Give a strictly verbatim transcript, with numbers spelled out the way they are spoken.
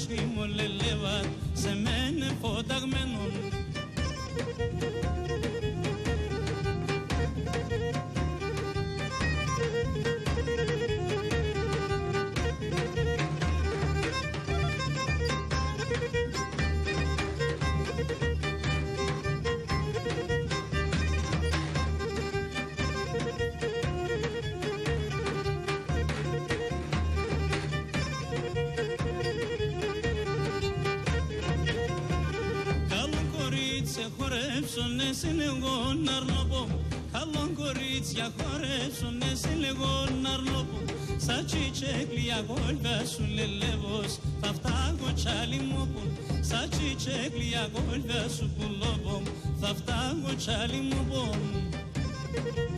σκύμω λελεύα σε μένε φωταγμένον. Χορέψουνε σε λίγο να αρνοπώ. Καλό κορίτσια χορέψουνε σε λίγο να αρνοπώ. Σα τσιτσέκλια γόλβα σου λελεύος θα φτάγω τσάλι μου πον. Σα τσιτσέκλια γόλβα σου πουλόπω θα φτάγω τσάλι μου πον.